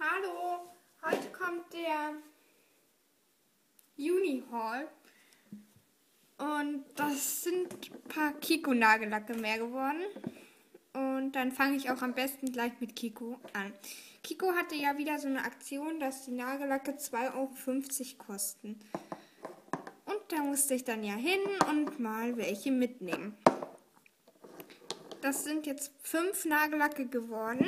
Hallo, heute kommt der Juni-Haul und das sind ein paar Kiko-Nagellacke mehr geworden. Und dann fange ich auch am besten gleich mit Kiko an. Kiko hatte ja wieder so eine Aktion, dass die Nagellacke 2,50 € kosten. Und da musste ich dann ja hin und mal welche mitnehmen. Das sind jetzt 5 Nagellacke geworden.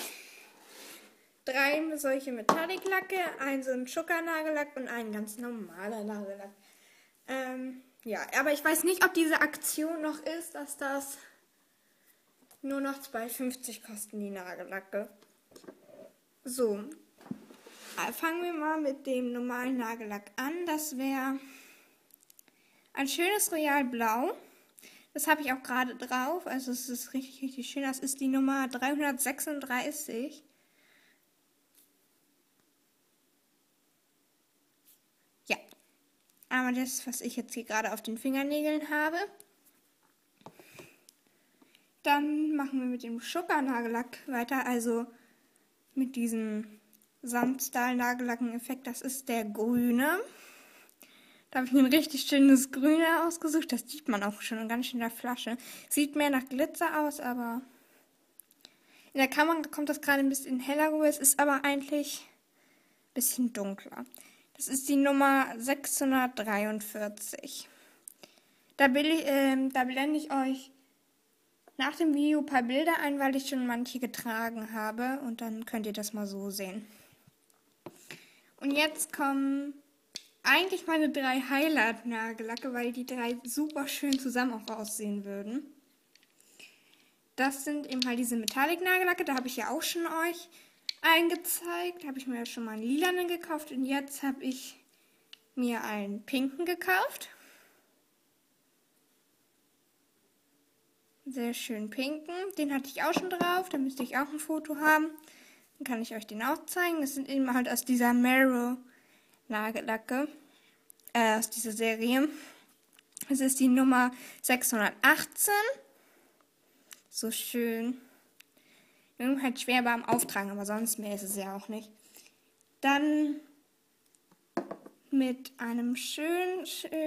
3 solche Metallic-Lacke, ein so ein Zuckernagellack und ein ganz normaler Nagellack. Ja, aber ich weiß nicht, ob diese Aktion noch ist, dass das nur noch 2,50 € kosten, die Nagellacke. So, fangen wir mal mit dem normalen Nagellack an. Das wäre ein schönes Royal Blau. Das habe ich auch gerade drauf, also es ist richtig, richtig schön. Das ist die Nummer 336. Ja, aber das, was ich jetzt hier gerade auf den Fingernägeln habe. Dann machen wir mit dem Zuckernagellack weiter, also mit diesem Sandstahl-Nagellacken-Effekt. Das ist der grüne. Da habe ich mir ein richtig schönes Grüne ausgesucht. Das sieht man auch schon ganz schön in der Flasche. Sieht mehr nach Glitzer aus, aber in der Kamera kommt das gerade ein bisschen heller rüber. Es ist aber eigentlich ein bisschen dunkler. Das ist die Nummer 643. Da blende ich euch nach dem Video ein paar Bilder ein, weil ich schon manche getragen habe. Und dann könnt ihr das mal so sehen. Und jetzt kommen eigentlich meine 3 Highlight-Nagellacke, weil die 3 super schön zusammen auch aussehen würden. Das sind eben halt diese Metallic-Nagellacke. Da habe ich ja auch schon euch eingezeigt. Da habe ich mir ja schon mal einen lilanen gekauft. Und jetzt habe ich mir einen pinken gekauft. Sehr schön pinken. Den hatte ich auch schon drauf. Da müsste ich auch ein Foto haben. Dann kann ich euch den auch zeigen. Das sind eben halt aus dieser Marrow Nagellacke. Aus dieser Serie. Das ist die Nummer 618. So schön. Irgendwie halt schwer beim Auftragen, aber sonst mehr ist es ja auch nicht. Dann mit einem schön,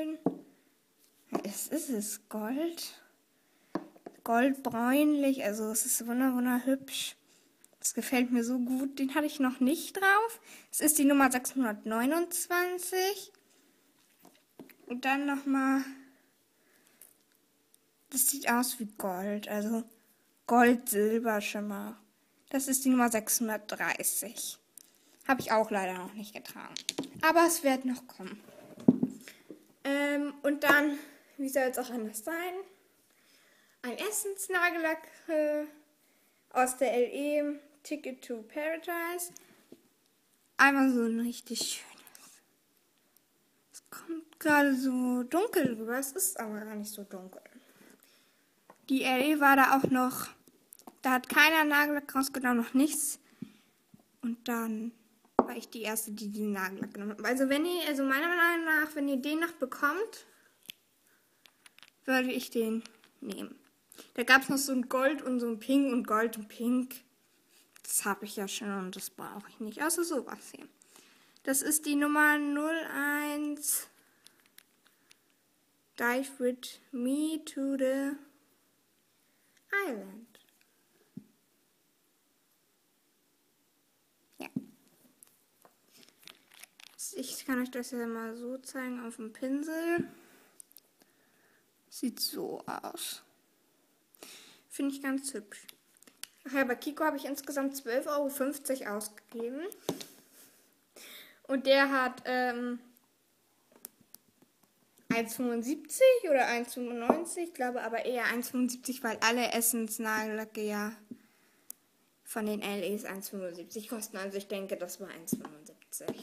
es ist Gold. Goldbräunlich, also es ist wunderhübsch. Das gefällt mir so gut. Den hatte ich noch nicht drauf. Es ist die Nummer 629. Und dann nochmal, das sieht aus wie Gold, also Gold-Silber-Schimmer. Das ist die Nummer 630. Habe ich auch leider noch nicht getragen. Aber es wird noch kommen. Und dann, wie soll es auch anders sein? Ein Essensnagellack aus der LE Ticket to Paradise. Einmal so ein richtig schönes. Es kommt gerade so dunkel rüber, es ist aber gar nicht so dunkel. Die LE war da auch noch, da hat keiner Nagellack rausgenommen, noch nichts. Und dann war ich die Erste, die den Nagellack genommen hat. Also meiner Meinung nach, wenn ihr den noch bekommt, würde ich den nehmen. Da gab es noch so ein Gold und so ein Pink und Gold und Pink. Das habe ich ja schon und das brauche ich nicht. Außer sowas hier. Das ist die Nummer 01. Dive with me to the island. Ja. Ich kann euch das ja mal so zeigen auf dem Pinsel. Sieht so aus. Finde ich ganz hübsch. Ach ja, bei Kiko habe ich insgesamt 12,50 € ausgegeben. Und der hat 1,75 oder 1,95, ich glaube aber eher 1,75, weil alle Essensnagellacke ja von den LEs 1,75 kosten. Also ich denke, das war 1,75.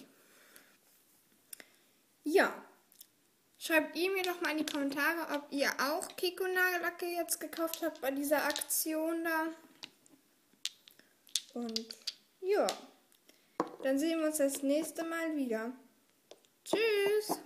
Ja. Schreibt ihr mir doch mal in die Kommentare, ob ihr auch Kiko-Nagellacke jetzt gekauft habt bei dieser Aktion da. Und ja, dann sehen wir uns das nächste Mal wieder. Tschüss!